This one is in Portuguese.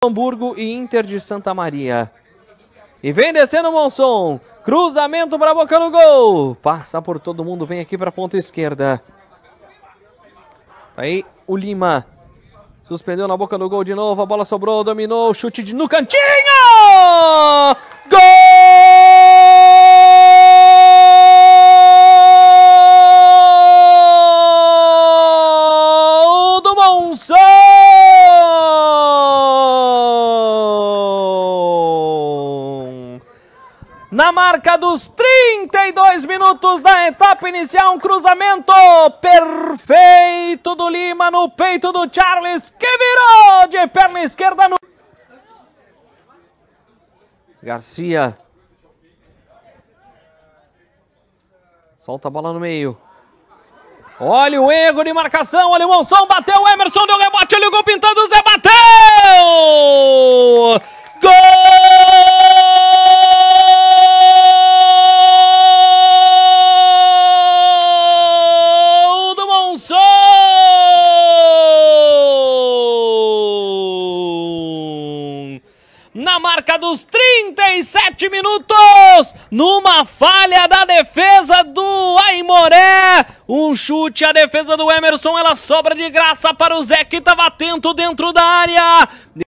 Hamburgo e Inter de Santa Maria. E vem descendo o Monson. Cruzamento para a boca do gol. Passa por todo mundo, vem aqui para a ponta esquerda. Aí o Lima. Suspendeu na boca do gol de novo. A bola sobrou, dominou. Chute no cantinho. Gol do Monson. Na marca dos 32 minutos da etapa inicial, um cruzamento perfeito do Lima no peito do Charles, que virou de perna esquerda no... Garcia. Solta a bola no meio. Olha o erro de marcação, olha o Monson, bateu o Emerson, deu rebote, olha o gol pintando, o Zé bateu! Gol! Na marca dos 37 minutos, numa falha da defesa do Aimoré, um chute, a defesa do Emerson, ela sobra de graça para o Zé, que estava atento dentro da área.